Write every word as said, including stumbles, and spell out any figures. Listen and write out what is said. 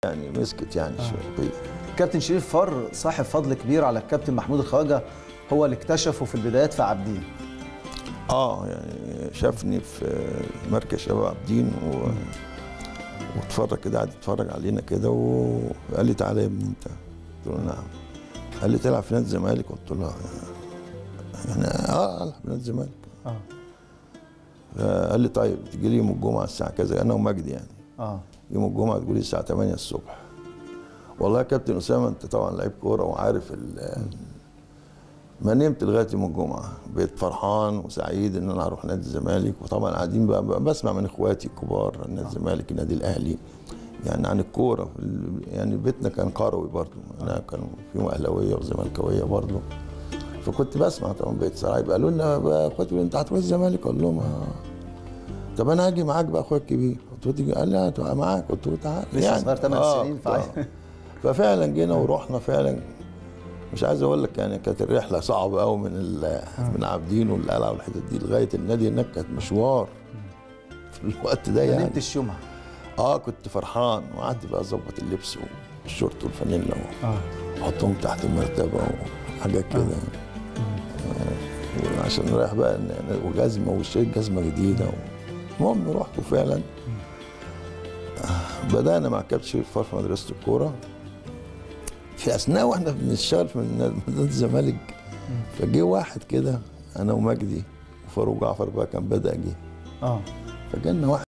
يعني مسكت يعني آه. شويه. كابتن شريف فر صاحب فضل كبير على الكابتن محمود الخواجه، هو اللي اكتشفه في البدايات في عابدين. اه يعني شافني في مركز شباب عابدين و... واتفرج كده، قعد يتفرج علينا كده وقال لي تعالى يا ابني انت. قلت له نعم. قال لي تلعب في نادي الزمالك؟ قلت له يعني اه العب في نادي الزمالك. اه قال لي طيب تجي لي يوم الجمعه الساعه كذا، انا ومجدي يعني. اه يوم الجمعه تقول لي الساعه تمانية الصبح. والله يا كابتن اسامه انت طبعا لعيب كوره وعارف ما نمت لغايه يوم الجمعه، بقيت فرحان وسعيد ان انا هروح نادي الزمالك. وطبعا قاعدين بقى بسمع من اخواتي الكبار نادي الزمالك النادي الاهلي يعني عن الكوره. يعني بيتنا كان كروي برضه، انا كان فيهم اهلاويه وزملكاويه برضه، فكنت بسمع طبعا. بقيت سرايب قالوا لنا بقى اخواتي انت هتروح الزمالك؟ اقول لهم اه. طب انا هاجي معاك بقى اخويا الكبير. قلت له قال لي هتبقى معاك. قلت له تعالى لسه يعني صغير ثمان آه سنين فعايز. ففعلا جينا ورحنا فعلا. مش عايز اقول لك يعني كانت الرحله صعبه قوي من من عابدين والقلعه والحتت دي لغايه النادي هناك، كانت مشوار في الوقت ده يعني. ما نمتش يومها؟ اه كنت فرحان وقعدت بقى اظبط اللبس والشورت والفانيلا اه واحطهم تحت المرتبه وحاجات كده. آه. عشان رايح بقى وجزمه واشتريت جزمه جديده. المهم رحت وفعلا آه. بدانا مع كابتن شريف فار في مدرسه الكوره. في اثناء واحنا بنشتغل في نادي الزمالك فجه واحد كده انا ومجدي وفاروق جعفر بقى كان بدا جه. اه فجالنا واحد